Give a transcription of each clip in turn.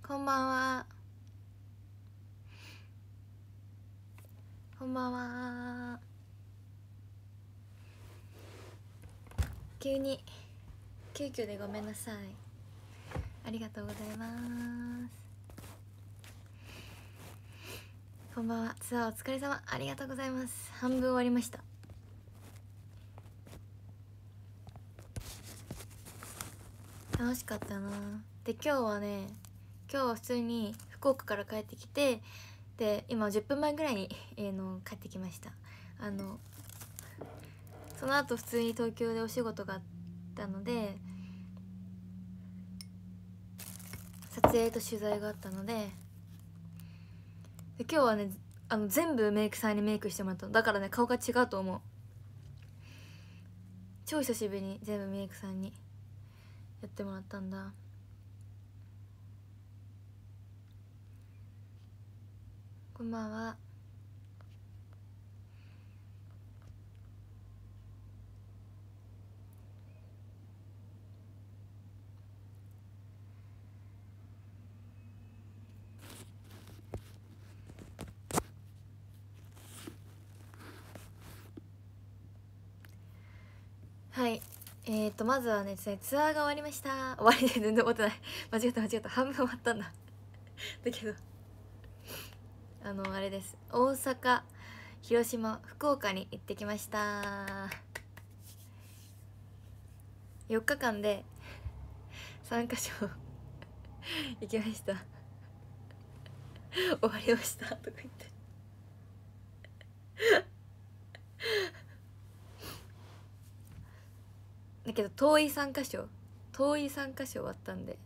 こんばんは。こんばんは。急遽でごめんなさい。ありがとうございます。こんばんは。ツアーお疲れ様。ありがとうございます。半分終わりました。楽しかったな。で今日は普通に福岡から帰ってきて、で今10分前ぐらいに、帰ってきました。その後普通に東京でお仕事があったので、撮影と取材があったので、今日はね全部メイクさんにメイクしてもらったの。だからね顔が違うと思う。超久しぶりに全部メイクさんにやってもらったんだ。こんばんは。はい、まずはねツアーが終わりました。終わりで全然終わってない。間違った半分終わったんだだけどあれです。大阪、広島、福岡に行ってきました。4日間で3カ所行きました終わりましたとか言ってだけど遠い3カ所終わったんで、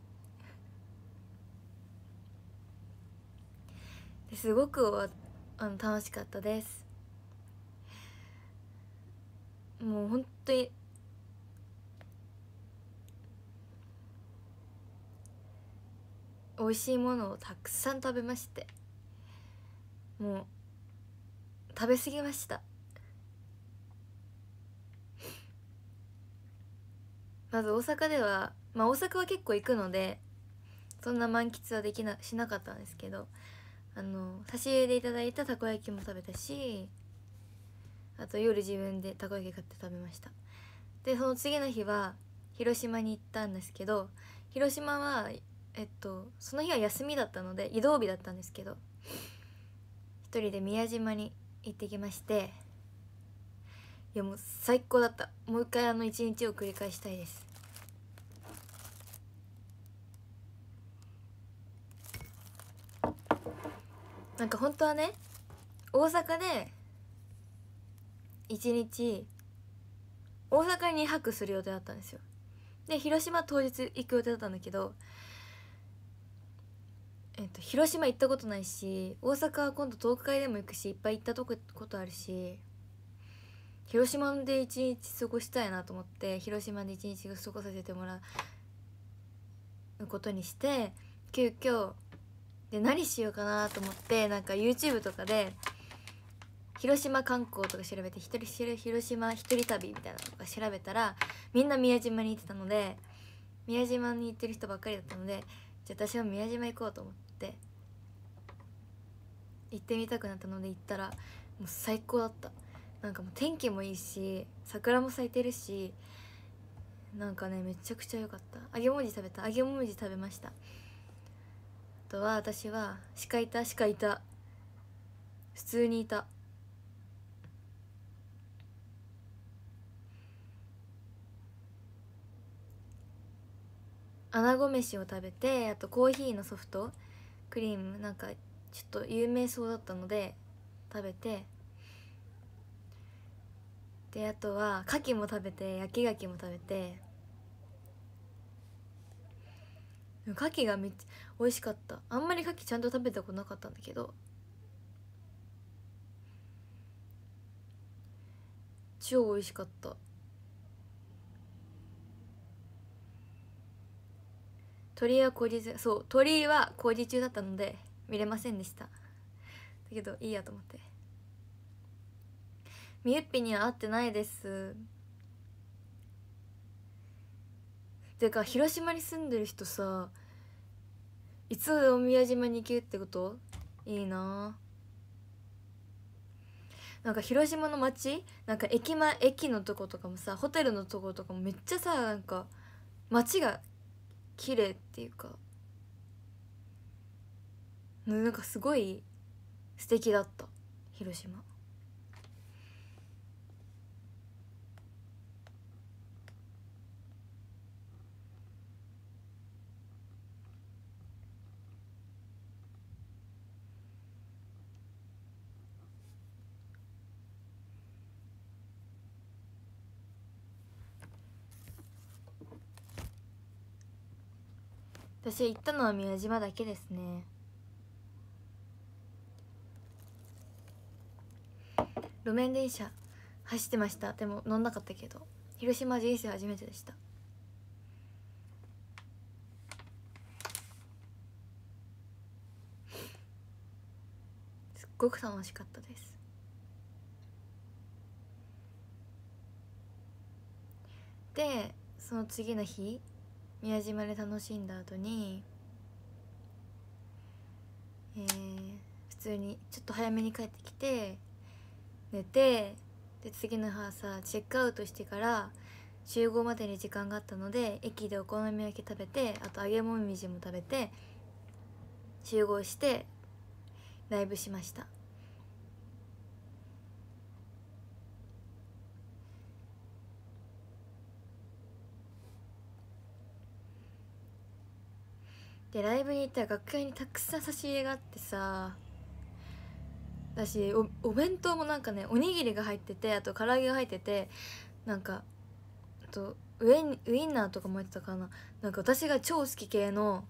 すごく楽しかったです。もう本当に美味しいものをたくさん食べまして、もう食べ過ぎました。まず大阪では大阪は結構行くのでそんな満喫はしなかったんですけど、差し入れでいただいたたこ焼きも食べたし、あと夜自分でたこ焼き買って食べました。でその次の日は広島に行ったんですけど、広島はその日は休みだったので移動日だったんですけど、一人で宮島に行ってきまして、いやもう最高だった。もう一回一日を繰り返したいです。なんか本当はね大阪で1日大阪に2泊する予定だったんですよ。で広島当日行く予定だったんだけど、広島行ったことないし、大阪は今度トーク会でも行くし、いっぱい行ったことあるし、広島で一日過ごしたいなと思って、広島で一日過ごさせてもらうことにして、急遽で何しようかなと思って、なんか YouTube とかで広島観光とか調べて、広島一人旅みたいなのとか調べたら、みんな宮島に行ってたので、宮島に行ってる人ばっかりだったので、じゃあ私は宮島行こうと思って行ってみたくなったので行ったら、もう最高だった。なんかもう天気もいいし、桜も咲いてるし、なんかねめちゃくちゃ良かった。揚げもみじ食べました。あとは私は鹿いた普通にいた。穴子飯を食べて、あとコーヒーのソフトクリームなんかちょっと有名そうだったので食べて、であとは牡蠣も食べて、焼き牡蠣も食べて、牡蠣がめっちゃ美味しかった。あんまり牡蠣ちゃんと食べたことなかったんだけど、超美味しかった。鳥は工事中だったので見れませんでした。だけどいいやと思って。みゆっぴには会ってないです。てか広島に住んでる人さいつでも宮島に行けるってこと？いいな。なんか広島の街、なんか駅のとことかもさ、ホテルのとことかもめっちゃさ、なんか街が綺麗っていうか、なんかすごい素敵だった、広島。私行ったのは宮島だけですね。路面電車走ってました。でも乗んなかったけど、広島人生初めてでした。すっごく楽しかったです。でその次の日、宮島で楽しんだ後に、普通にちょっと早めに帰ってきて寝て、で次の朝チェックアウトしてから集合までに時間があったので、駅でお好み焼き食べて、あと揚げもみじも食べて集合してライブしました。でライブに行ったら楽屋にたくさん差し入れがあってさ、だしお弁当もなんかね、おにぎりが入ってて、あと唐揚げが入ってて、なんかあとウインナーとかも入ってたかな。なんか私が超好き系の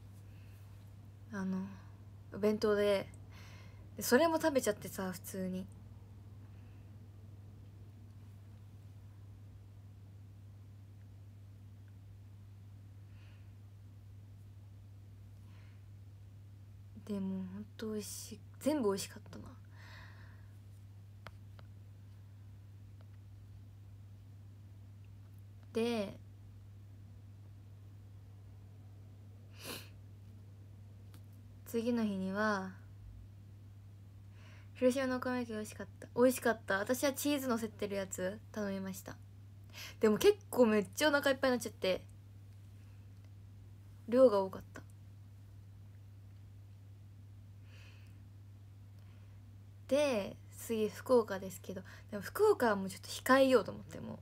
お弁当で、それも食べちゃってさ、普通に。でもほんと美味しい、全部美味しかったな。で次の日には広島のお好み焼き美味しかった。美味しかった。私はチーズのせてるやつ頼みました。でも結構めっちゃお腹いっぱいになっちゃって、量が多かった。で次福岡ですけど、でも福岡はもうちょっと控えようと思って、もう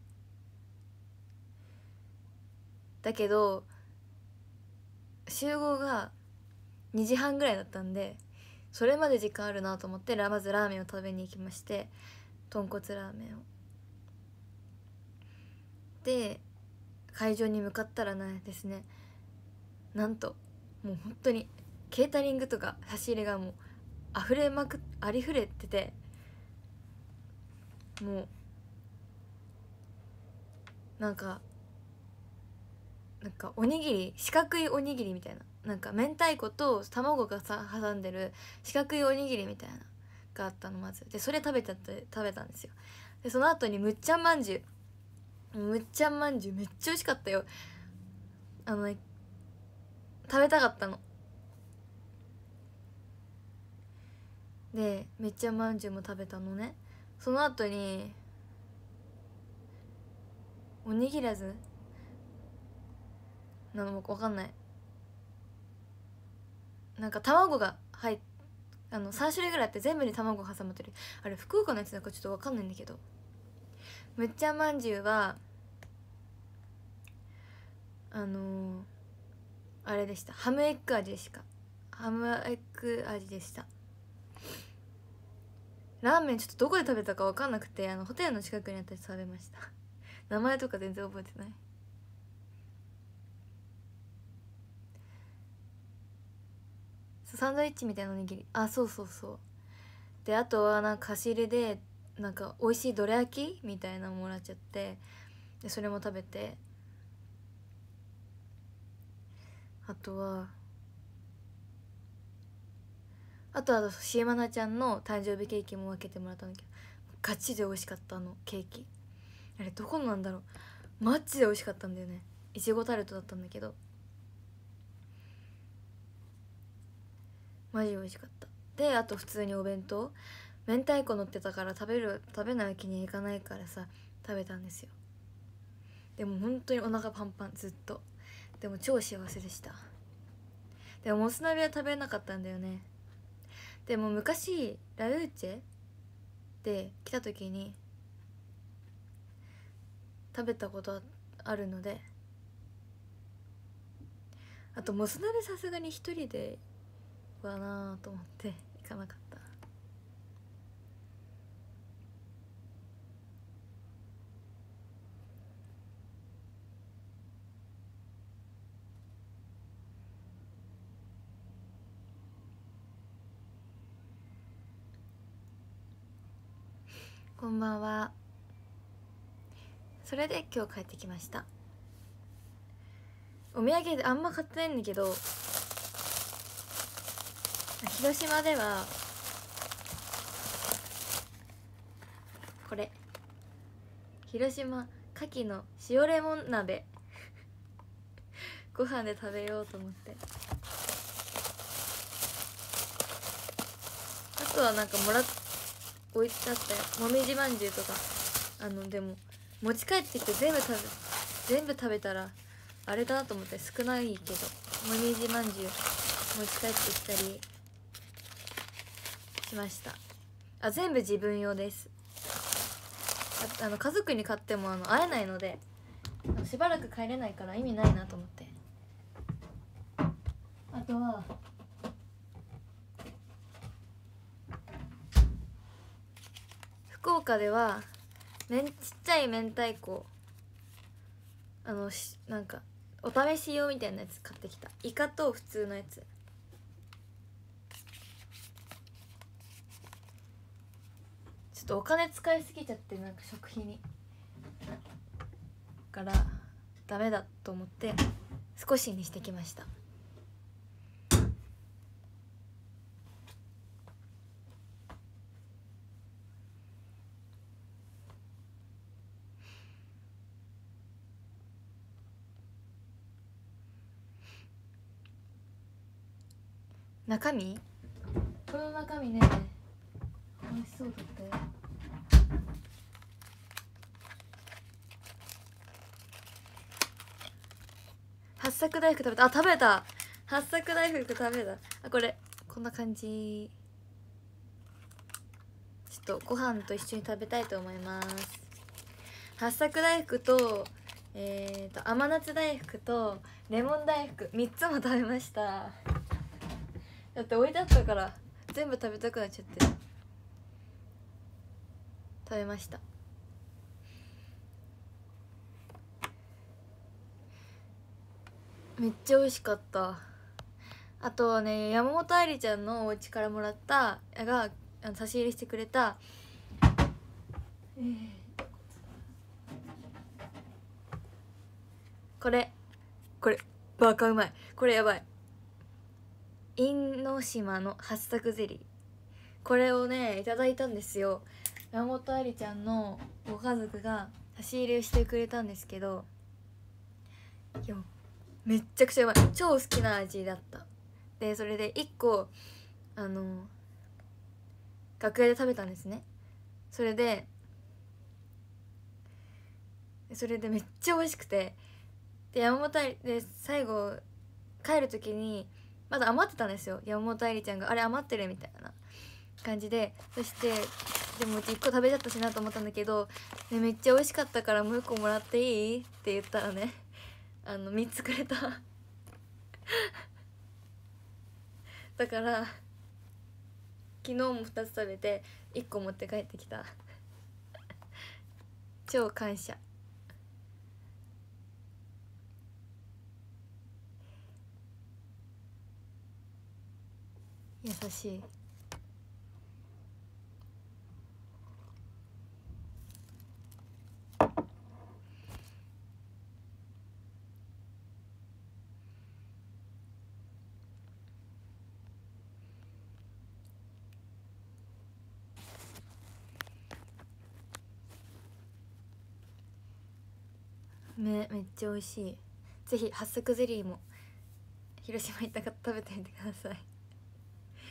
だけど集合が2時半ぐらいだったんで、それまで時間あるなと思って、まずラーメンを食べに行きまして、豚骨ラーメンを。で会場に向かったらですね、なんともう本当にケータリングとか差し入れがもうありふれてて、もうなんかおにぎり、四角いおにぎりみたいな、なんか明太子と卵が挟んでる四角いおにぎりみたいながあったの、まず。でそれ食べたんですよ。でその後にむっちゃんまんじゅむっちゃんまんじゅうめっちゃ美味しかったよ。ね、食べたかったの。でめっちゃまんじゅうも食べたのね。その後におにぎらずなのも分かんない、なんか卵が入っ3種類ぐらいあって、全部に卵が挟まってる。あれ福岡のやつなんかちょっと分かんないんだけど、むっちゃまんじゅうはあれでした。ハムエッグ味でした。ハムエッグ味でした。ラーメンちょっとどこで食べたか分かんなくて、ホテルの近くにあったやつ食べました。名前とか全然覚えてない。サンドイッチみたいなおにぎり、あ、そうそうそう。であとはなんか差し入れでなんか美味しいどら焼きみたいなのもらっちゃって、でそれも食べて、あとはシエマナちゃんの誕生日ケーキも分けてもらったんだけど、ガチで美味しかった。ケーキあれどこのなんだろう、マジで美味しかったんだよね。いちごタルトだったんだけど、 マジ美味しかった。であと普通にお弁当明太子乗ってたから食べないわけにはいかないからさ食べたんですよ。でも本当にお腹パンパンずっと。でも超幸せでした。でももつ鍋は食べなかったんだよね。でも昔ラルーチェで来た時に食べたことあるので、あともつ鍋さすがに一人ではなと思って行かなかった。こんばんは。それで今日帰ってきました。お土産であんま買ってないんだけど、広島ではこれ広島牡蠣の塩レモン鍋ご飯で食べようと思って。あとはなんか置いてあったよ、もみじまんじゅうとか。でも持ち帰ってきて全部食べたらあれだなと思って少ないけど、もみじまんじゅう持ち帰ってきたりしました。全部自分用です。家族に買っても会えないのでしばらく帰れないから意味ないなと思って。あとは福岡ではちっちゃい明太子なんかお試し用みたいなやつ買ってきた。イカと普通のやつ。ちょっとお金使いすぎちゃって、なんか食費にからダメだと思って少しにしてきました。中身、この中身ね美味しそうだったよ。八朔大福食べた。食べた。八朔大福食べた。これこんな感じ。ちょっとご飯と一緒に食べたいと思います。八朔大福と甘夏大福とレモン大福3つも食べました。だって置いてあったから全部食べたくなっちゃって食べました。めっちゃ美味しかった。あとはね、山本愛理ちゃんのお家からもらった差し入れしてくれたこれバカうまい。これやばい。因島の八朔ゼリー、これをねいただいたんですよ。山本愛理ちゃんのご家族が差し入れしてくれたんですけど、いやめっちゃくちゃうまい。超好きな味だった。でそれで1個楽屋で食べたんですね。それでめっちゃ美味しくて、で山本愛理で最後帰る時にまだ余ってたんですよ。山本愛理ちゃんがあれ余ってるみたいな感じで、そしてでも1個食べちゃったしなと思ったんだけど、ね、めっちゃ美味しかったからもう1個もらっていいって言ったらね3つくれただから昨日も2つ食べて1個持って帰ってきた超感謝。優しい。めっちゃ美味しい。ぜひ八朔ゼリーも広島行った方食べてみてください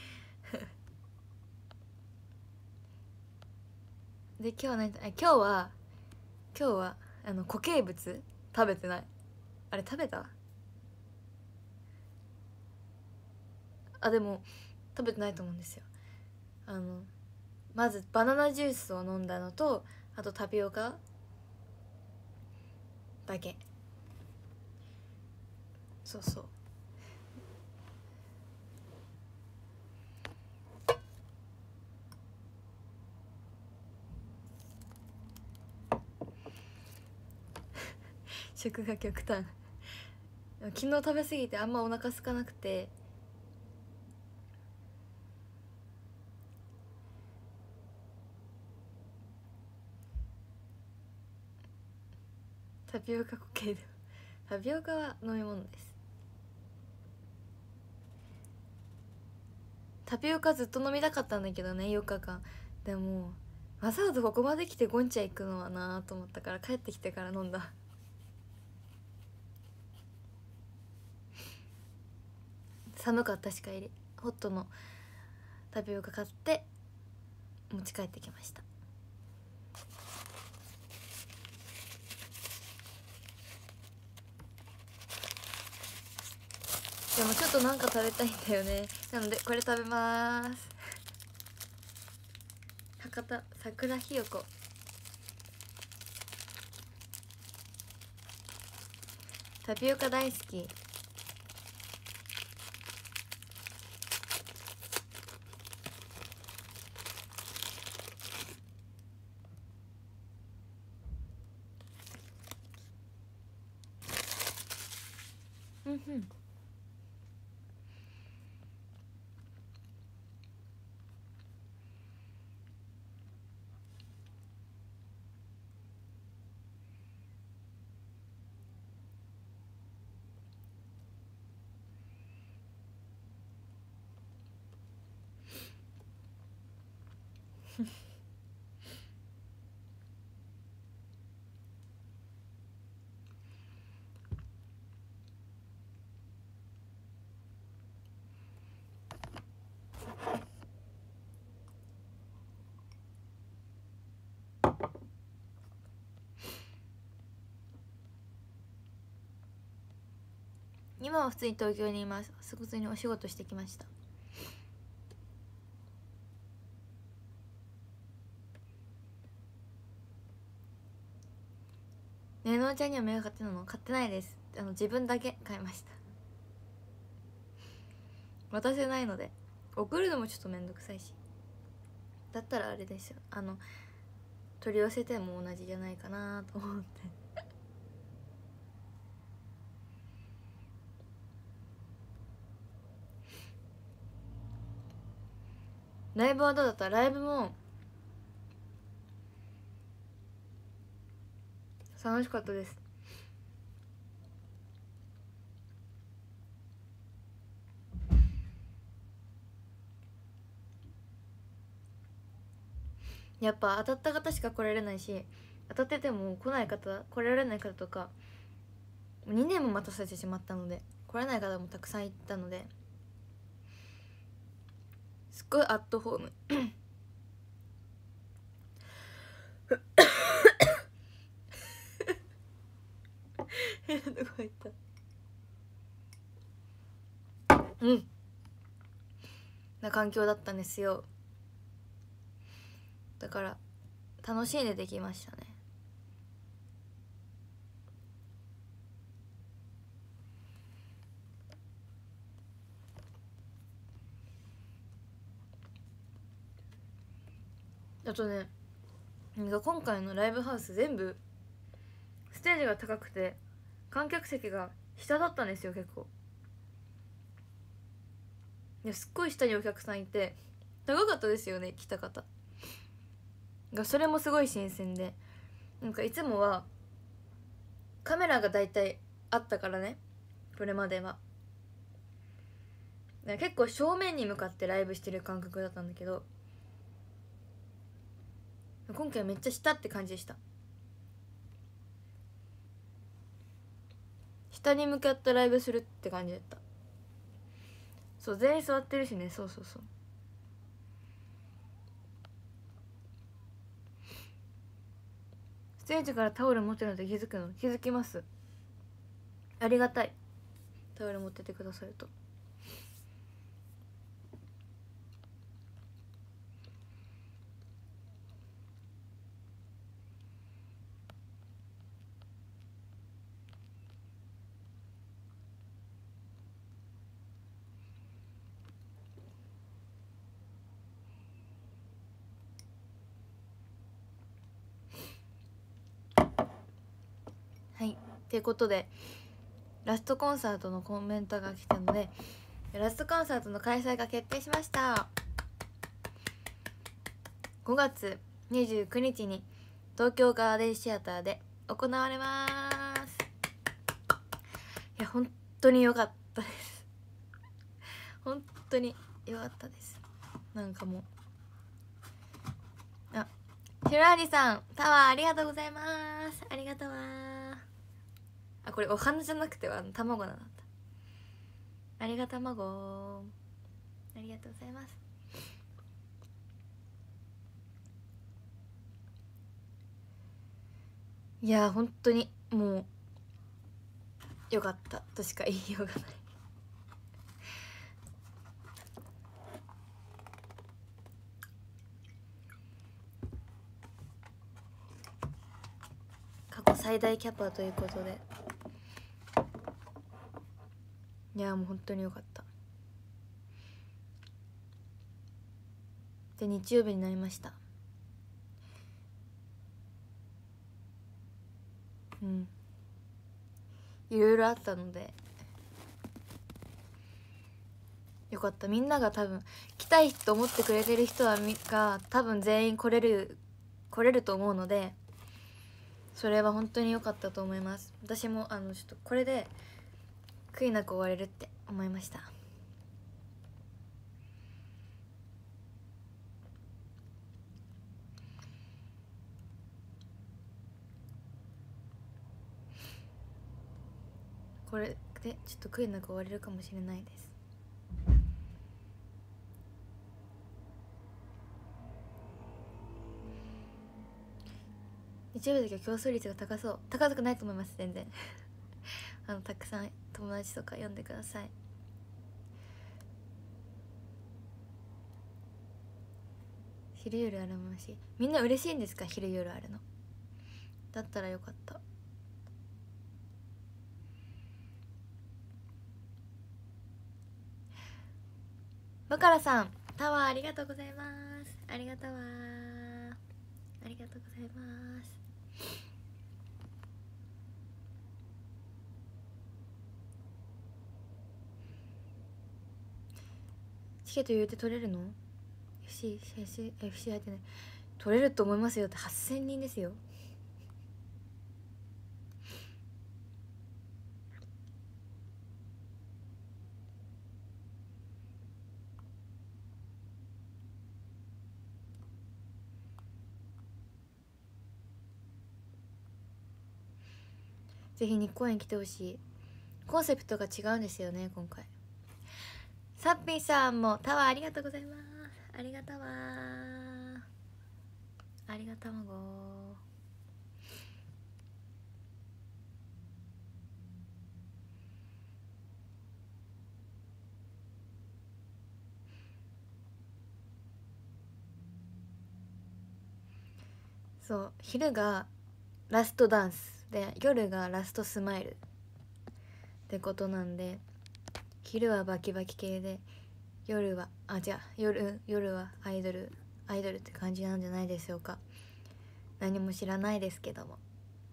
で今日は何、今日は固形物食べてない。あれ食べた？でも食べてないと思うんですよ。まずバナナジュースを飲んだのと、あとタピオカだけ。そうそう。食が極端。昨日食べ過ぎてあんまお腹空かなくて、タピオカ固形でタピオカは飲み物です。タピオカずっと飲みたかったんだけどね、4日間。でもわざわざここまで来てゴンチャ行くのはなと思ったから、帰ってきてから飲んだ。寒かったし帰り、ホットのタピオカ買って持ち帰ってきました。でもちょっとなんか食べたいんだよね。なのでこれ食べまーす。博多桜ひよこ。タピオカ大好き。うんうん。今は普通に東京にいます。普通にお仕事してきました。ねのちゃんにはメガ買ってたの？買ってないです。自分だけ買いました。渡せないので、送るのもちょっとめんどくさいし、だったらあれですよ、取り寄せても同じじゃないかなと思って。ライブはどうだった？ライブも楽しかったです。やっぱ当たった方しか来られないし、当たってても来ない方、来られない方とか、2年も待たせてしまったので来れない方もたくさんいたので、すっごいアットホーム。どこ行った？な環境だったんですよ。だから楽しんでできましたね。あとね、今回のライブハウス全部ステージが高くて観客席が下だったんですよ。結構すっごい下にお客さんいて高かったですよね、来た方が。それもすごい新鮮で、いつもはカメラが大体あったからね、これまでは結構正面に向かってライブしてる感覚だったんだけど、今回めっちゃ下って感じでした。下に向かってライブするって感じだった。そう、全員座ってるしね。そうそうそう。 出演時からタオル持ってるので気づくの？気づきます。ありがたい。タオル持っててくださると。はい、ということでラストコンサートのコメントが来たので、ラストコンサートの開催が決定しました。5月29日に東京ガーデンシアターで行われます。いや本当に良かったです本当に良かったです。なんかもう、あ、ひろありさんタワーありがとうございます。ありがとうわ。あ、これお花じゃなくて卵なんだった。ありが卵、ありがとうございます。いや本当にもうよかったとしか言いようがない過去最大キャパということで、いやもう本当によかった。で日曜日になりました。いろいろあったのでよかった。みんなが多分来たいと思ってくれてる人が多分全員来れると思うので、それは本当に良かったと思います。私もちょっとこれで悔いなく終われるって思いました。これでちょっと悔いなく終われるかもしれないです。日曜日だけは競争率が高そう。高くないと思います全然たくさん友達とか呼んでください。昼夜あるまし、みんな嬉しいんですか？昼夜あるのだったらよかった。バカラさんタワーありがとうございます。ありがとうわ、ありがとうございます。チケット言うて取れるの？ FC 入ってない。取れると思いますよ。って8000人ですよ。ぜひ日光園来てほしい。コンセプトが違うんですよね今回。サッピーさんもタワーありがとうございます。ありがとうわ、ありがたまご。そう昼がラストダンスで夜がラストスマイルってことなんで、昼はバキバキ系で夜は夜はアイドルって感じなんじゃないでしょうか。何も知らないですけども。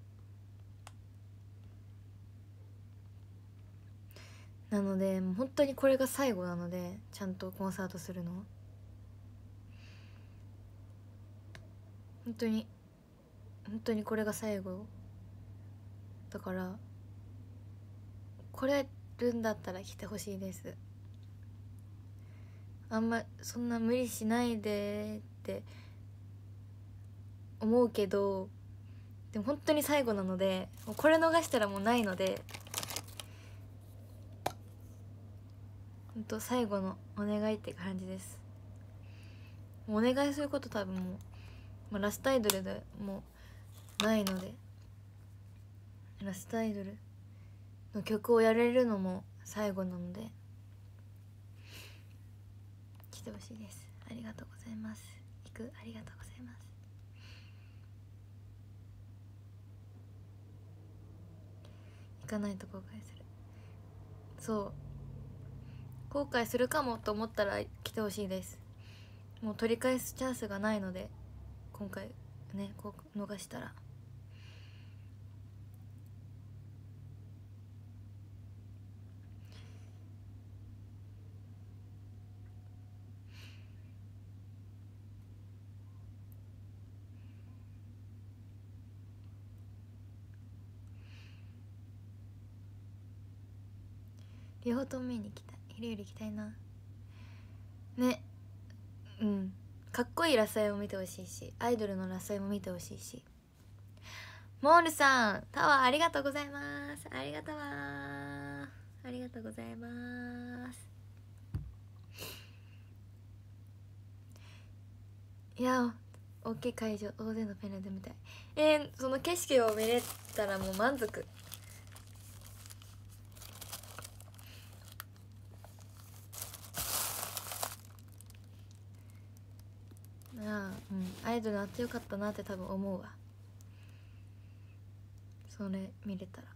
なのでもう本当にこれが最後なので、ちゃんとコンサートするの本当にこれが最後だから、来れるんだったら来てほしいです。あんまそんな無理しないでって思うけど、でも本当に最後なので、もうこれ逃したらもうないので、本当最後のお願いって感じです。お願いすること多分もう、ラストアイドルでもないので、ラストアイドルの曲をやれるのも最後なので来てほしいです。ありがとうございます。行く、ありがとうございます。行かないと後悔する。そう、後悔するかもと思ったら来てほしいです。もう取り返すチャンスがないので、今回ね、こう逃したら。両方とも見に行きたい。昼より行きたいなね。うん、かっこいいラスアイも見てほしいし、アイドルのラスアイも見てほしいし。モールさん、タワーありがとうございます。ありがとうわー、ありがとうございます。いや、大きい会場、大勢のペンラで見たい。その景色を見れたらもう満足。ああ、うん、アイドルあってよかったなって多分思うわ、それ見れたら。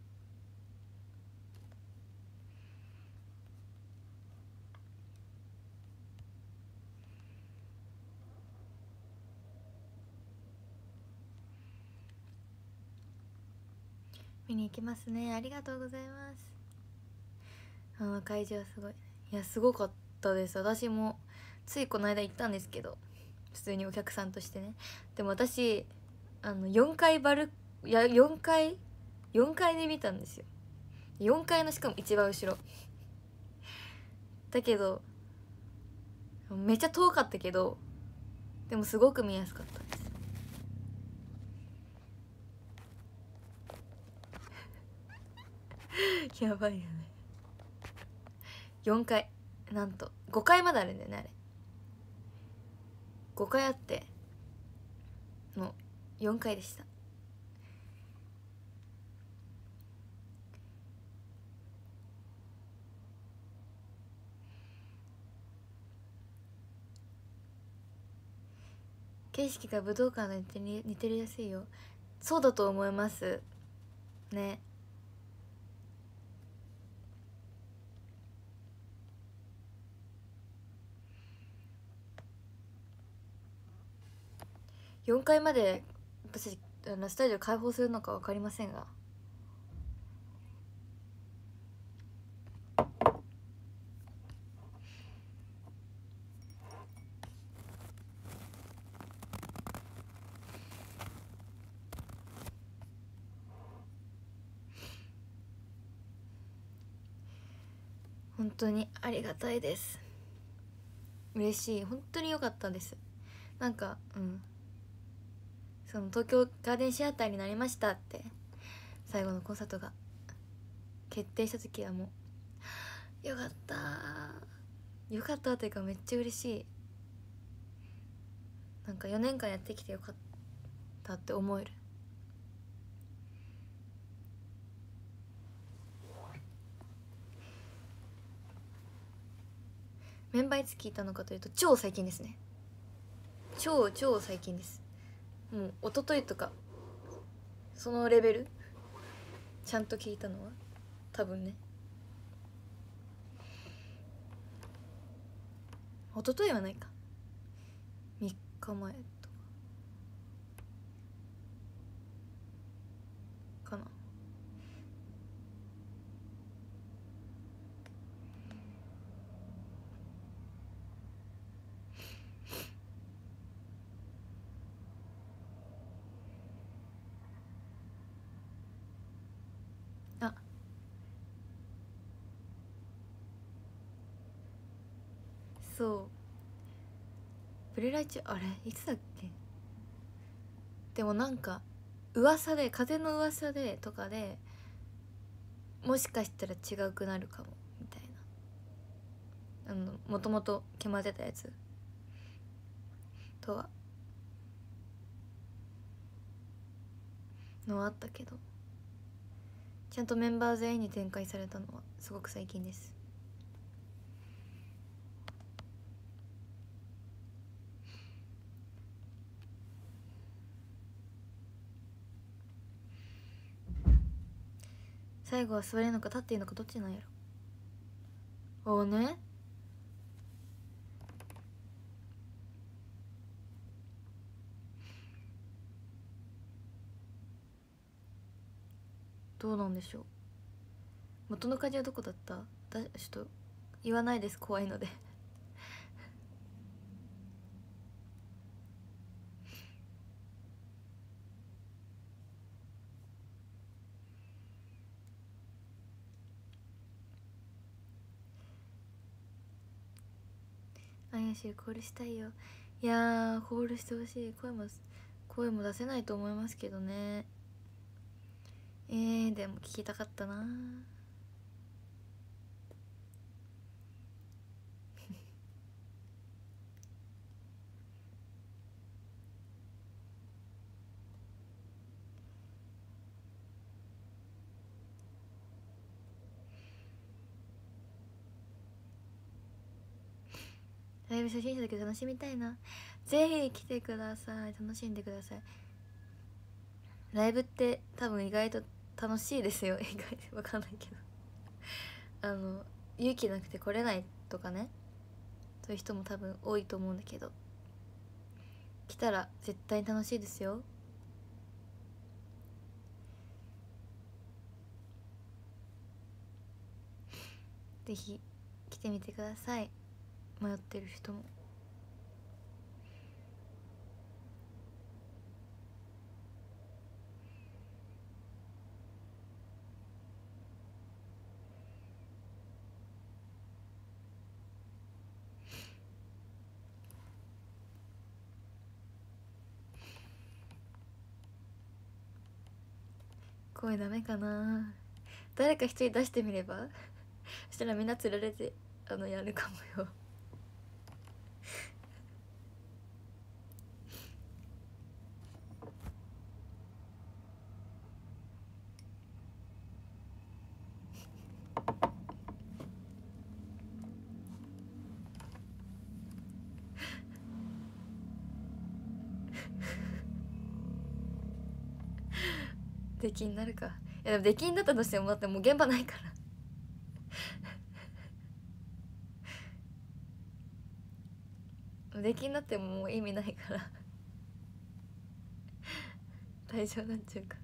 見に行きますね。ありがとうございます。あの会場すごい、いやすごかったです。私もついこの間行ったんですけど、普通にお客さんとしてね。でも私4階いや4階で見たんですよ。4階のしかも一番後ろだけど、めっちゃ遠かったけど、でもすごく見やすかったですやばいよね。4階、なんと5階まであるんだよね。あれ5階あっての4階でした。景色が武道館と似てるやすいよ。そうだと思いますね。4階まで私スタジオ開放するのか分かりませんが、本当にありがたいです。嬉しい、本当に良かったです。なんかその東京ガーデンシアターになりましたって最後のコンサートが決定した時はもうよかったよかったというか、めっちゃ嬉しい。なんか4年間やってきてよかったって思える。メンバーいつ聞いたのかというと、超最近ですね。超最近です。もう一昨日とかそのレベル。ちゃんと聞いたのは多分ね、一昨日はないか、3日前とかかな。あ、そう、ブレラ中あれいつだっけ。でもなんか噂で、風の噂でとかでもしかしたら違くなるかもみたいな、もともと決まってたやつとはのはあったけど、ちゃんとメンバー全員に展開されたのはすごく最近です。最後は座れるのか立っているのかどっちなんやろ。おね、どうなんでしょう。元の漢字はどこだった？ちょっと言わないです、怖いのであやしコールしたいよ。いやー、コールしてほしい。声も出せないと思いますけどね。でも聞きたかったなライブ初心者だけど楽しみたいな。ぜひ来てください、楽しんでください。ライブって多分意外と楽しいですよ意外とわかんないけど勇気なくて来れないとかね、そういう人も多分多いと思うんだけど、来たら絶対楽しいですよ。ぜひ来てみてください、迷ってる人も。声ダメかな。誰か一人出してみればそしたらみんな釣られてやるかもよ出禁になるか。いやでも出禁だったとしてもだってもう現場ないから出禁になってももう意味ないから退場になっちゃうから。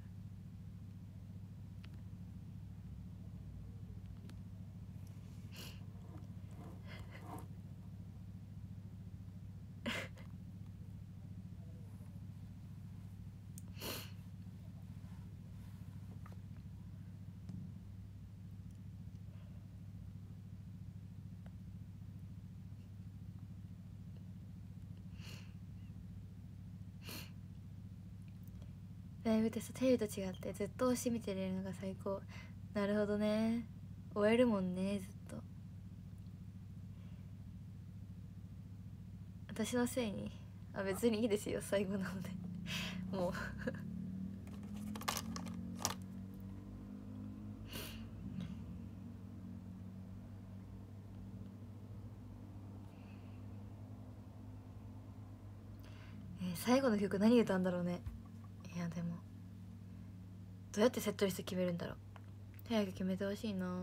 ライブってさ、テレビと違ってずっと推し見てれるのが最高。なるほどね、終えるもんね、ずっと。私のせいに、別にいいですよ、最後なのでもう最後の曲何歌うんだろうね。いやでもどうやってセットリスト決めるんだろう。早く決めてほしいな。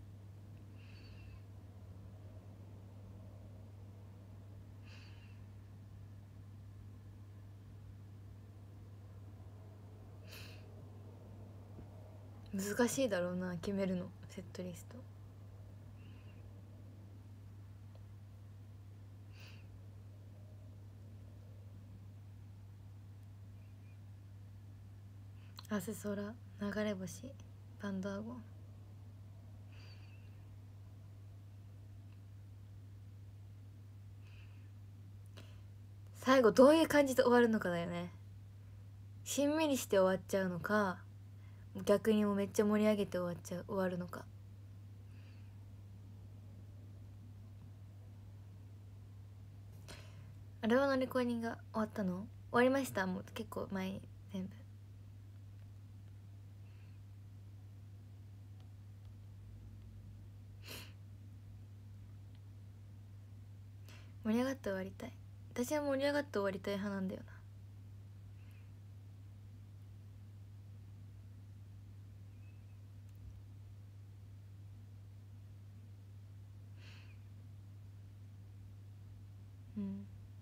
難しいだろうな、決めるの、セットリスト。明日空、流れ星、バンドワゴン。最後どういう感じで終わるのかだよね。しんみりして終わっちゃうのか、逆にもうめっちゃ盛り上げて終わるのか。あれはのレコーディングが終わったの？終わりました。もう結構前に全部。 盛り上がって終わりたい。私は盛り上がって終わりたい派なんだよな。うん。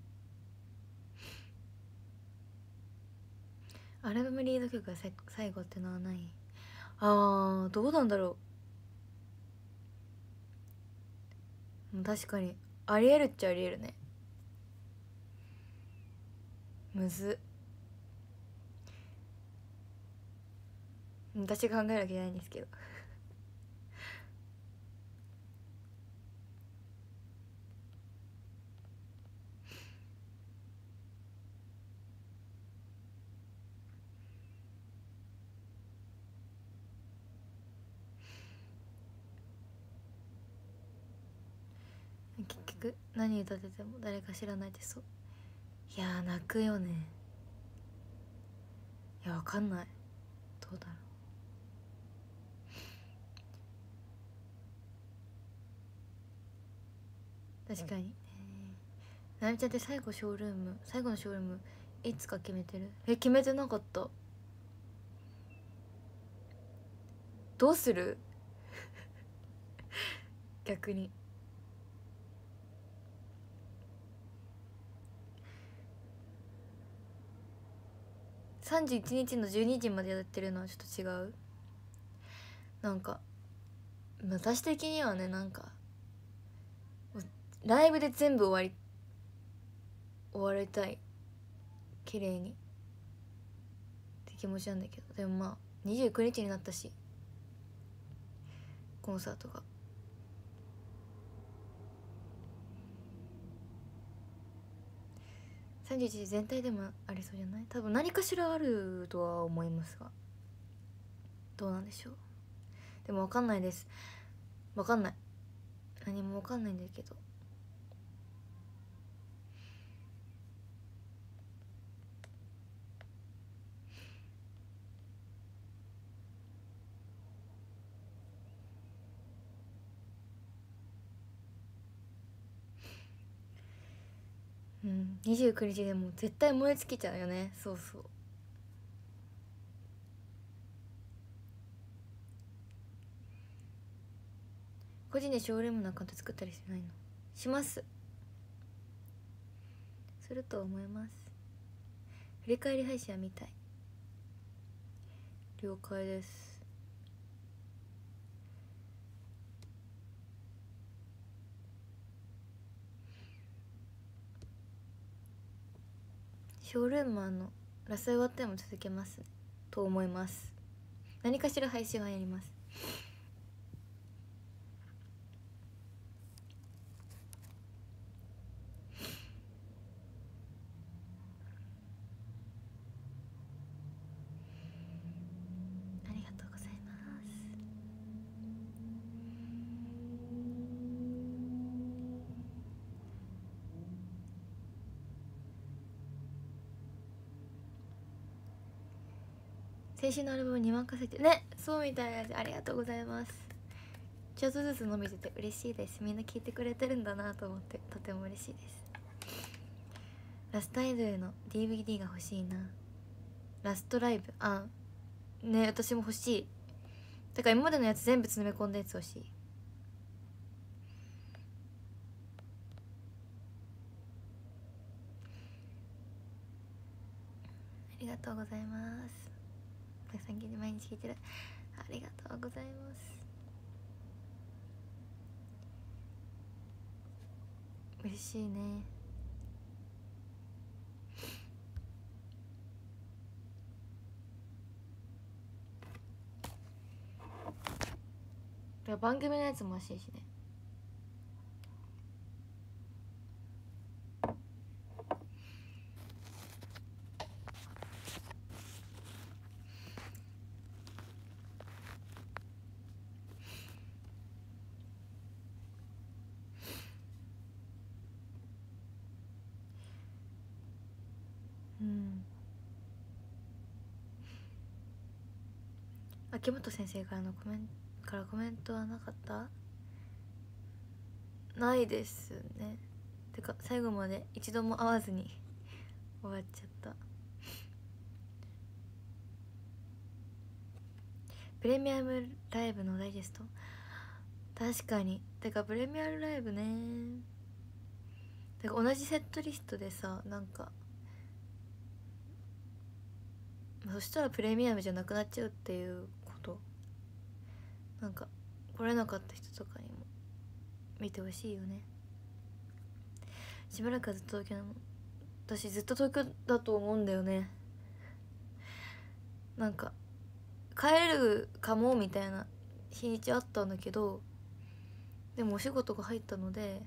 アルバムリード曲が最後ってのはない。あー、どうなんだろう。確かにありえるっちゃありえるね。むずっ。私が考えるわけじゃないんですけど結局何歌ってても誰か知らないでそう。いやー泣くよね。いやわかんない、どうだろう。確かにね。なみちゃんって最後のショールームいつか決めてる？決めてなかった。どうする逆に。31日の12時までやってるのはちょっと違う。なんか私的にはね、なんかライブで全部終わりたい、綺麗にって気持ちなんだけど、でもまあ29日になったし、コンサートが31時全体でもありそうじゃない？多分何かしらあるとは思いますが、どうなんでしょう。でも分かんないです。分かんない、何も分かんないんだけど。うん、29日でも絶対燃え尽きちゃうよね。そうそう。個人でショールームのアカウント作ったりしないの？します、すると思います。振り返り配信は見たい。了解です。ショールームはラス終わっても続けますと思います。何かしら配信はやります。ありがとうございます。先週のアルバム2万稼いでね、そうみたいです。ありがとうございます。ちょっとずつ伸びてて嬉しいです。みんな聞いてくれてるんだなと思ってとても嬉しいです。ラストアイドルの DVD が欲しいな。ラストライブ、あね、私も欲しい。だから今までのやつ全部詰め込んだやつ欲しい。ありがとうございます。たくさん毎日聞いてる、ありがとうございます。嬉しいね。番組のやつも欲しいしね。うん。秋元先生からコメントはなかった？ないですね。 てか最後まで一度も会わずに終わっちゃった。プレミアムライブのダイジェスト、確かに。てかプレミアムライブね、てか同じセットリストでさ、なんかそしたらプレミアムじゃなくなっちゃうっていうこと、なんか来れなかった人とかにも見てほしいよね。しばらくはずっと東京なの。私ずっと東京だと思うんだよね。なんか帰れるかもみたいな日にちあったんだけど、でもお仕事が入ったので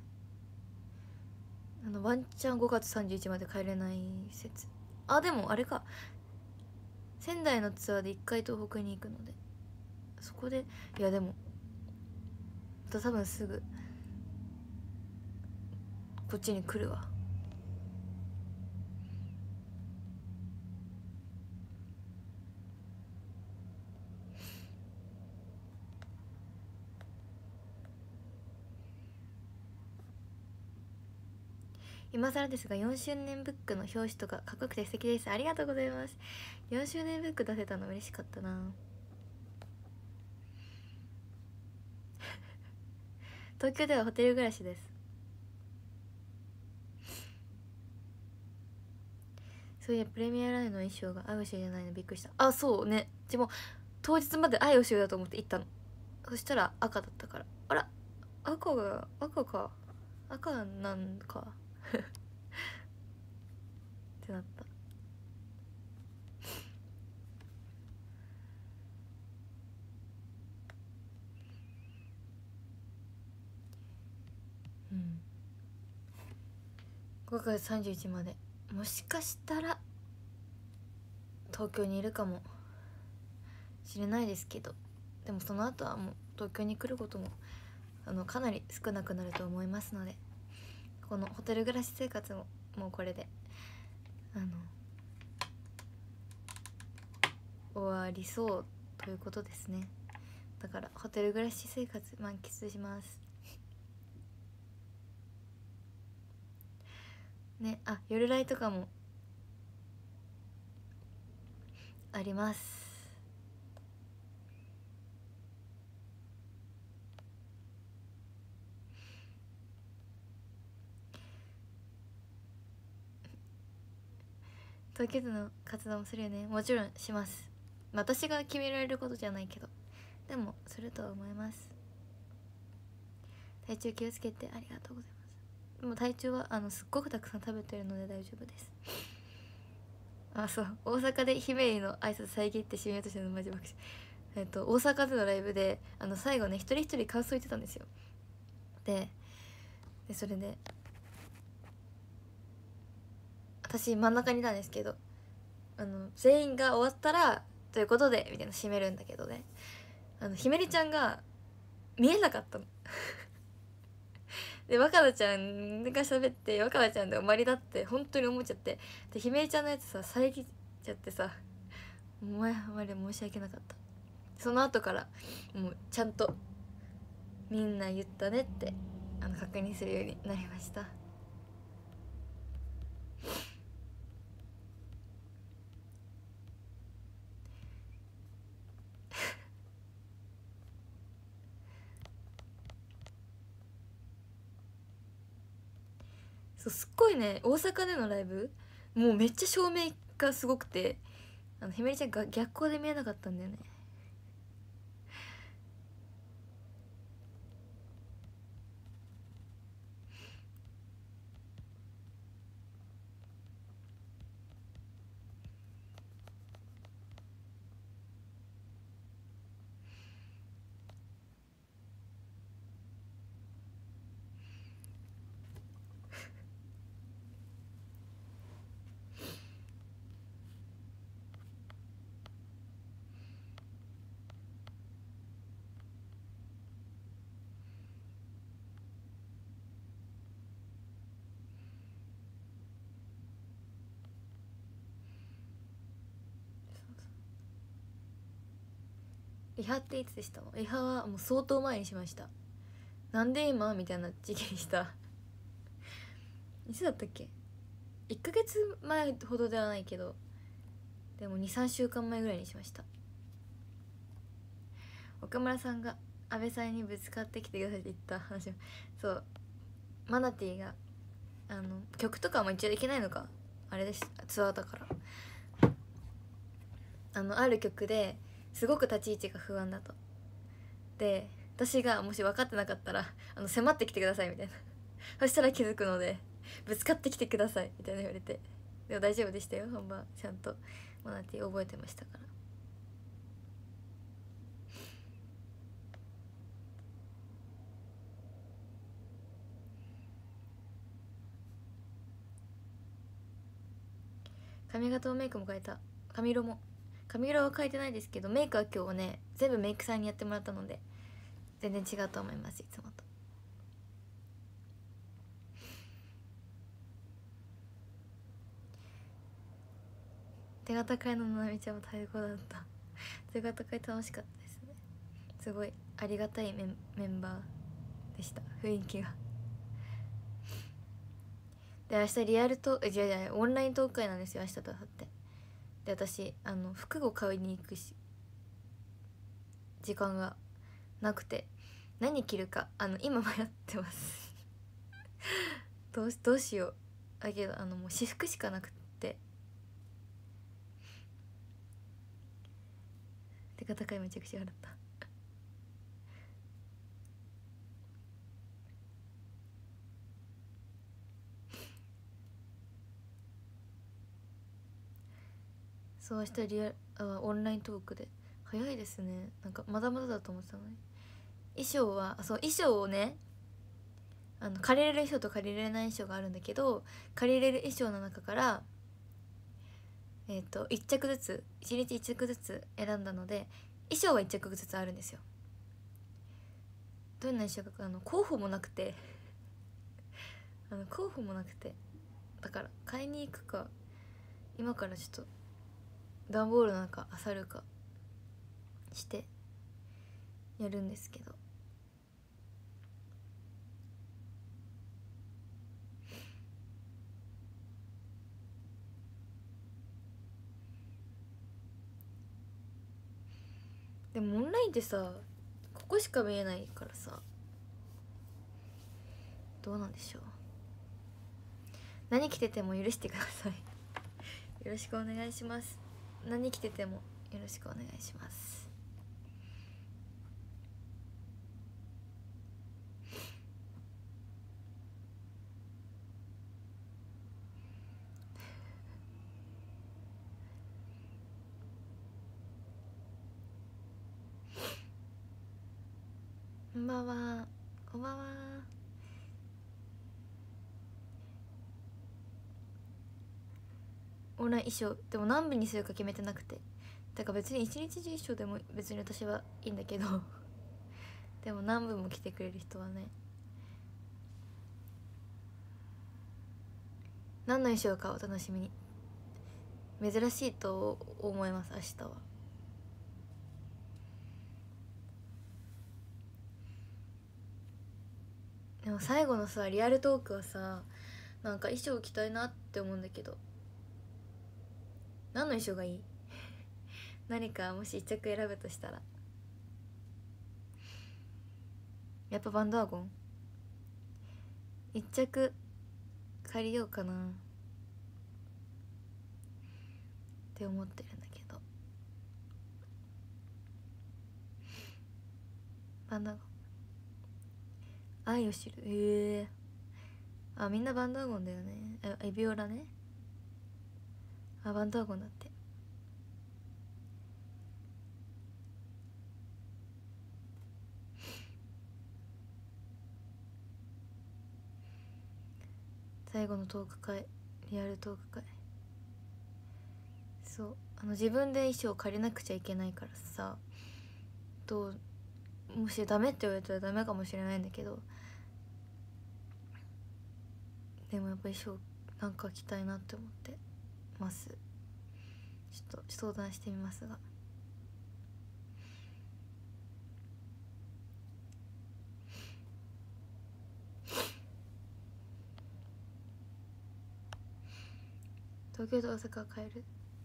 ワンチャン5月31日まで帰れない説。あ、でもあれか、仙台のツアーで1回東北に行くので、そこで、いやでも多分すぐこっちに来るわ。今更ですが4周年ブックの表紙とかかっこよくて素敵です。ありがとうございます。4周年ブック出せたの嬉しかったな。東京ではホテル暮らしです。そういやプレミアライブの衣装が合うしじゃないのびっくりした。あ、そうね、でも当日まで合うしだと思って行ったの。そしたら赤だったから、あら、赤か、赤なんかってなった。うん、5月31日までもしかしたら東京にいるかもしれないですけど、でもその後はもう東京に来ることもかなり少なくなると思いますので、このホテル暮らし生活ももうこれで終わりそうということですね。だからホテル暮らし生活満喫しますね。あ、夜ライとかもあります。東京都の活動もするよね。もちろんします。私が決められることじゃないけど、でもするとは思います。体調気をつけてありがとうございます。でも体調はすっごくたくさん食べてるので大丈夫です。あ、そう、大阪で姫入の挨拶遮って締めようとしてるのマジ爆笑。大阪でのライブで最後ね、一人一人感想言ってたんですよ。でそれで私真ん中にいたんですけど、全員が終わったらということでみたいな締めるんだけどね、ひめりちゃんが見えなかったので若菜ちゃんが喋って若菜ちゃんで終わりだって本当に思っちゃって、でひめりちゃんのやつさ遮っちゃってさ、お前あまり申し訳なかった。その後からもうちゃんとみんな言ったねって確認するようになりました。そう、すっごいね、大阪でのライブもうめっちゃ照明がすごくて、ひめりちゃんが逆光で見えなかったんだよね。リハっていつでしたの？リハはもう相当前にしました。なんで今みたいな時期にしたいつだったっけ、1ヶ月前ほどではないけど、でも23週間前ぐらいにしました。岡村さんが安倍さんにぶつかってきてくださいって言った話を、そう、マナティーが曲とかも一応できないのか、あれでした、ツアーだから。ある曲ですごく立ち位置が不安だと、で私がもし分かってなかったら迫ってきてくださいみたいなそしたら気づくのでぶつかってきてくださいみたいな言われて、でも大丈夫でしたよ、本番ちゃんとマナティー覚えてましたから。髪型もメイクも変えた、髪色も、髪色は変えてないですけど、メイクは今日ね全部メイクさんにやってもらったので全然違うと思います、いつもと。手形会のななみちゃんも最高だった手形会楽しかったですね。すごいありがたいメンバーでした、雰囲気が。で明日リアルとじゃオンライントーク会なんですよ、明日とあさって。で私服を買いに行くし時間がなくて、何着るか今迷ってますどうしよう。だけどもう私服しかなくって、手形会めちゃくちゃ笑った。そう明日オンライントークで、早いですね、なんかまだまだだと思ってたのに。衣装は衣装をね、借りれる衣装と借りれない衣装があるんだけど、借りれる衣装の中から1着ずつ1日1着ずつ選んだので、衣装は1着ずつあるんですよ。どんな衣装か候補もなくて候補もなくて、だから買いに行くか今からちょっと段ボールの中漁るかしてやるんですけど、でもオンラインってさここしか見えないからさ、どうなんでしょう。何着てても許してくださいよろしくお願いします。何着ててもよろしくお願いします。こんばんは。こんばんは。オンライン衣装でも何部にするか決めてなくて、だから別に一日中衣装でも別に私はいいんだけどでも何部も来てくれる人はね、何の衣装かお楽しみに。珍しいと思います、明日は。でも最後のさリアルトークはさ、なんか衣装着たいなって思うんだけど、何の衣装がいい何かもし一着選ぶとしたら、やっぱバンドワゴン一着借りようかなって思ってるんだけど。バンドワゴン愛を知る、あ、みんなバンドワゴンだよね。エビオラね。あ、バンドワゴンだって。最後のトーク会、リアルトーク会、そう自分で衣装借りなくちゃいけないからさ、もしダメって言われたらダメかもしれないんだけど、でもやっぱ衣装なんか着たいなって思ってます。ちょっと相談してみますが。 東京と大阪は買える。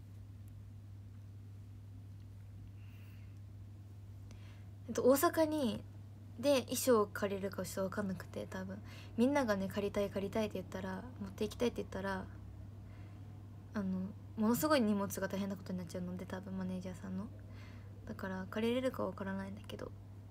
大阪にで衣装を借りるかちょっと分かんなくて、多分みんながね借りたい借りたいって言ったら、持っていきたいって言ったらものすごい荷物が大変なことになっちゃうので、多分マネージャーさんのだから借りれるか分からないんだけど、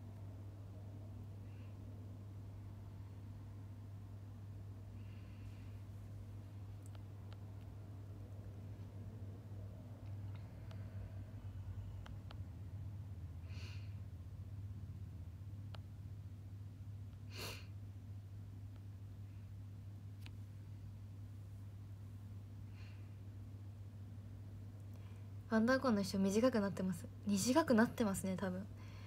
ワンダーコーンの衣装短くなってます。短くなってますね多分。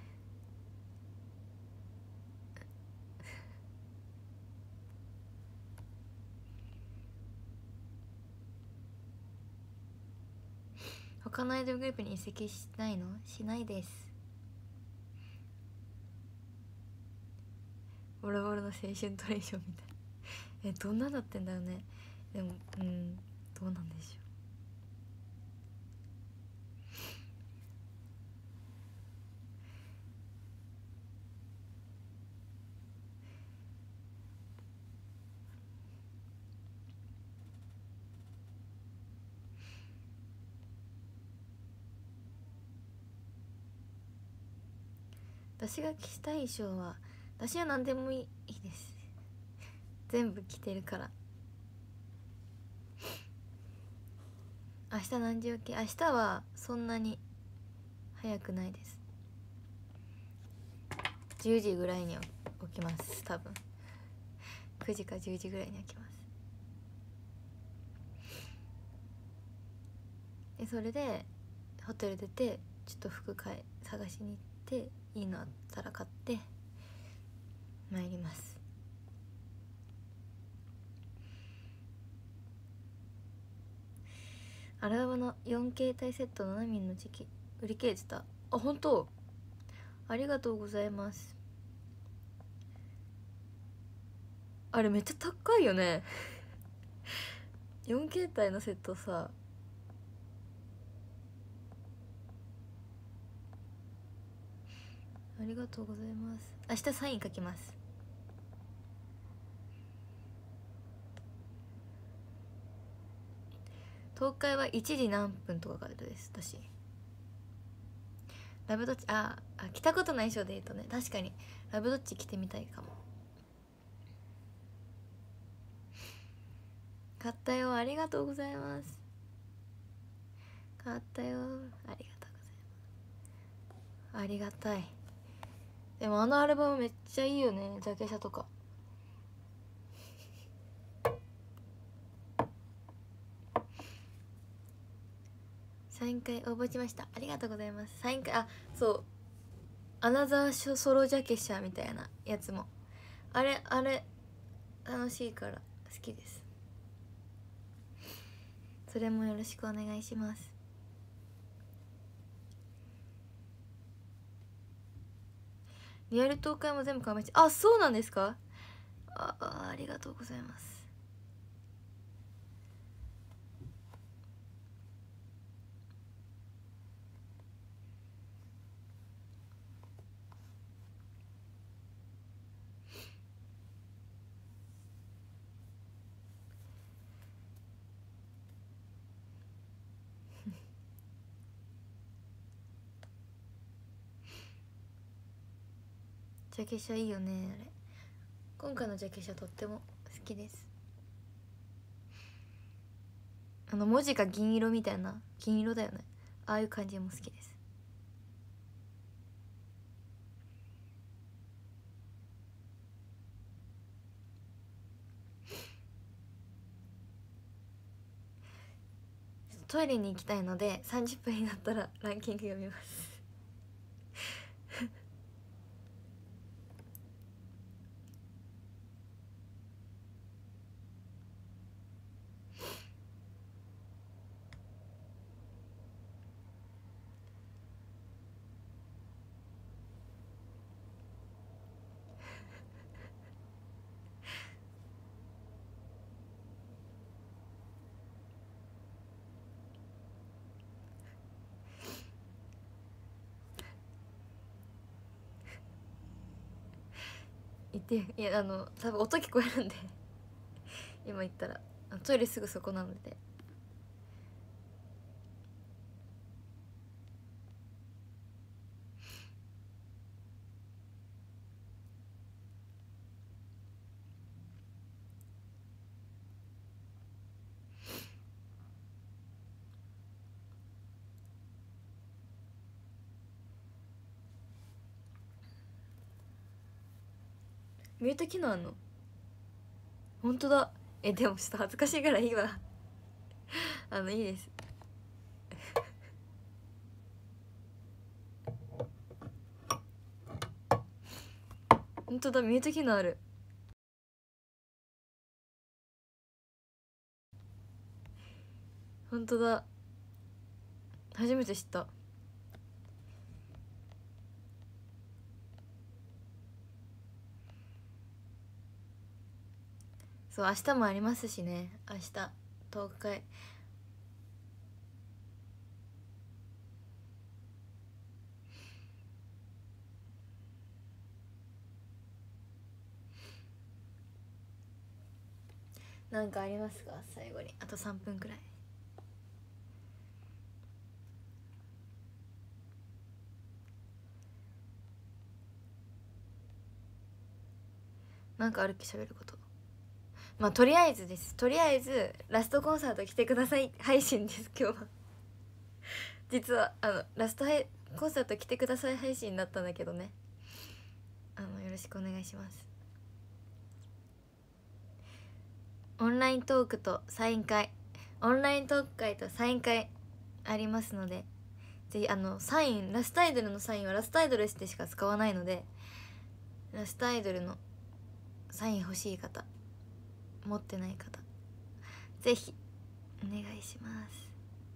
他のアイドルグループに移籍しないの？しないです。ボロボロの青春トレーションみたいどんななってんだよね。でもどうなんでしょう。私が着たい衣装は、私は何でもいいです。全部着てるから。明日何時起き？明日はそんなに早くないです。10時ぐらいに起きます。多分9時か10時ぐらいに起きます。でそれでホテル出てちょっと服探しに行って、いいのあったら買って参ります。アルバムの 4K 帯セット7ミリの時期売り切れてた。あ、本当？ありがとうございます。あれめっちゃ高いよね4K 帯のセットさ。ありがとうございます。明日サイン書きます。東海は1時何分とかからです。私ラブドッチ着たことない衣装で言うとね、確かにラブドッチ着てみたいかも。買ったよ、ありがとうございます。買ったよ、ありがとうございます。ありがたい。でもアルバムめっちゃいいよね、ジャケ写とか。サイン会応募しました。ありがとうございます。サイン会、そう、アナザーソロジャケ写みたいなやつもあれ楽しいから好きです。それもよろしくお願いします。リアル東海も全部買いました。そうなんですか？ありがとうございます。ジャケ写いいよね。あれ今回のジャケ写とっても好きです。文字が銀色みたいな、銀色だよね、ああいう感じも好きです。トイレに行きたいので30分になったらランキング読みます言っていや多分音聞こえるんで今言ったらトイレすぐそこなので。ミュート機能あんの？ほんとだ。でもちょっと恥ずかしいからいいわいいですほんとだ、ミュート機能ある。ほんとだ、初めて知った。そう、明日もありますしね。明日東海なんかありますか？最後にあと3分くらい。なんかあるっけ、喋ること。まあとりあえずです。とりあえずラストコンサート来てください配信です。今日は実はラストコンサート来てください配信になったんだけどね。よろしくお願いします。オンライントークとサイン会、オンライントーク会とサイン会ありますので、ぜひサイン、ラストアイドルのサインはラストアイドルでしか使わないので、ラストアイドルのサイン欲しい方、持ってない方、ぜひお願いします。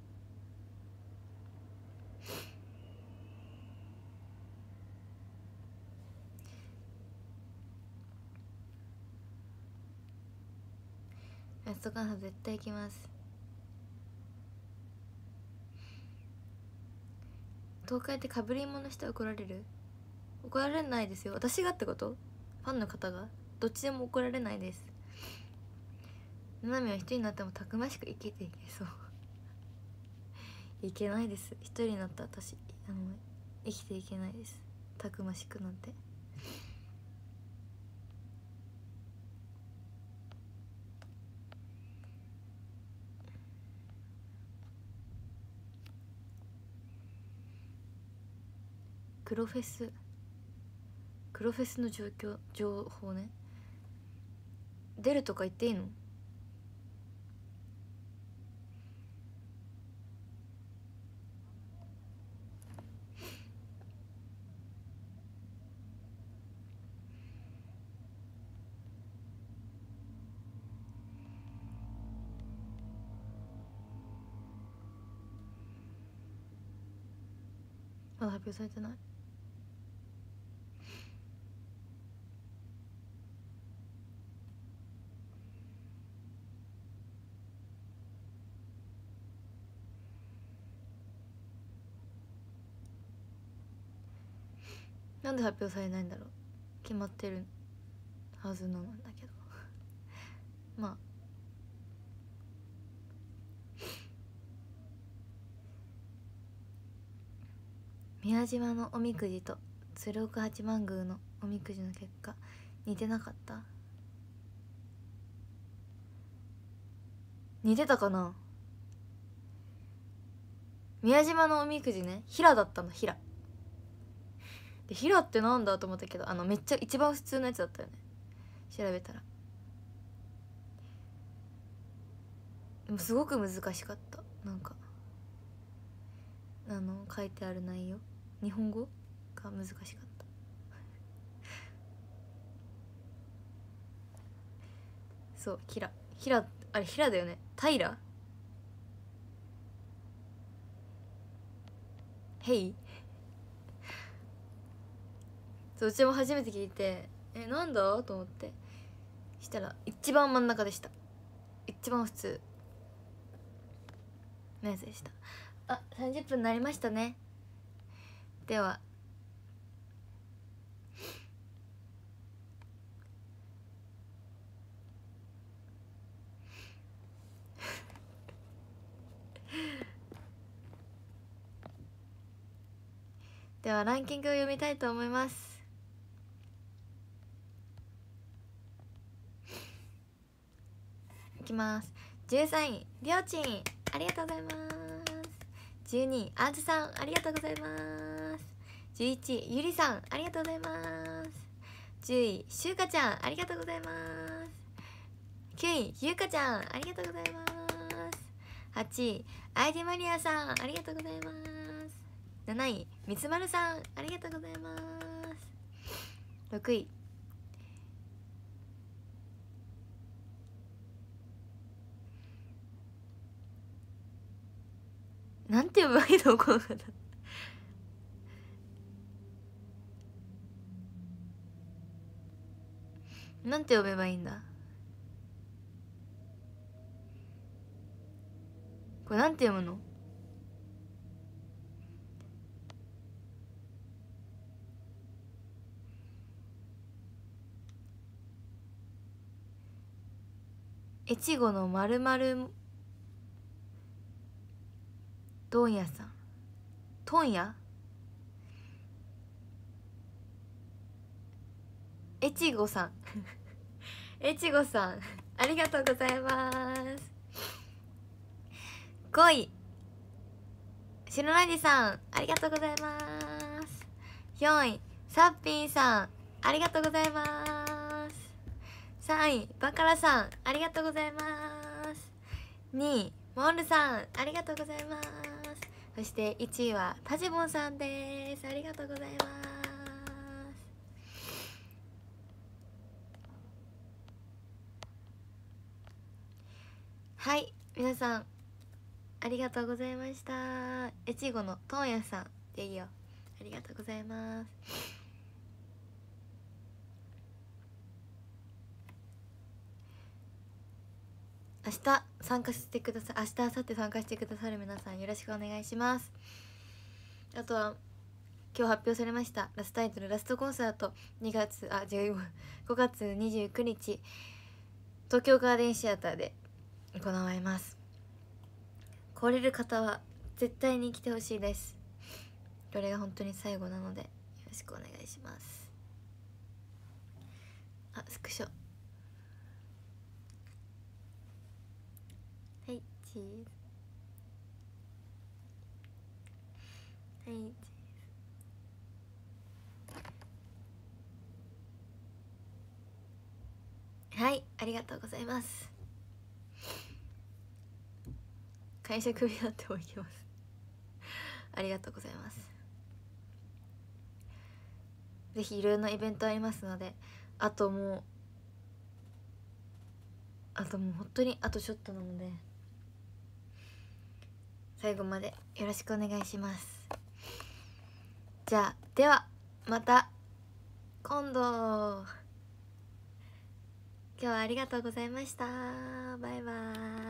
ラストカンサート絶対行きます。東海ってかぶり物して怒られる？怒られないですよ。私がってこと？ファンの方が？どっちでも怒られないです。ななみは一人になってもたくましく生きていけそういけないです。一人になった私生きていけないです。たくましくなんて。黒フェスの情報ね。出るとか言っていいの？まだ発表されてない。なんで発表されないんだろう。決まってるはずなんだけどまあ宮島のおみくじと鶴岡八幡宮のおみくじの結果似てなかった？似てたかな。宮島のおみくじね、平だったの。平で、平ってなんだと思ったけどめっちゃ一番普通のやつだったよね、調べたら。でもすごく難しかった。なんか書いてある内容、日本語が難しかった。そう、平あれ平だよね。平ヘイそう、うちも初めて聞いてなんだと思って、したら一番真ん中でした。一番普通のやつでした。あ、30分になりましたね。ではではランキングを読みたいと思います。いきます。13位りょうちん、ありがとうございます。12位あずさん、ありがとうございます。11位ゆりさん、ありがとうございます。10位しゅうかちゃん、ありがとうございます。9位ゆうかちゃん、ありがとうございます。8位アイディマリアさん、ありがとうございます。7位みつまるさん、ありがとうございます。6位なんて呼べばいいのこの方なんて呼べばいいんだこれ、なんて読むの？越後のまるまる問屋さん、問屋越後さん越後さん、ありがとうございます。5位白ラジさん、ありがとうございます。4位さっぴんさん、ありがとうございます。3位バカラさん、ありがとうございます。2位モールさん、ありがとうございます。そして1位はタジボンさんです。ありがとうございます。はい、皆さんありがとうございました。越後の問屋さんでいいよ。ありがとうございます。明日参加してください。明日明後日参加してくださる皆さん、よろしくお願いします。あとは今日発表されましたラストタイトル、ラストコンサート5月29日東京ガーデンシアターで行われます。来れる方は絶対に来てほしいです。これが本当に最後なのでよろしくお願いします。あ、スクショ、はい、チーズ、はい、チーズ、はい、ありがとうございます。会社クビになってもいきますありがとうございます。ぜひいろいろなイベントありますので、あともう本当にあとちょっとなので、最後までよろしくお願いします。じゃあではまた今度。今日はありがとうございました。バイバーイ。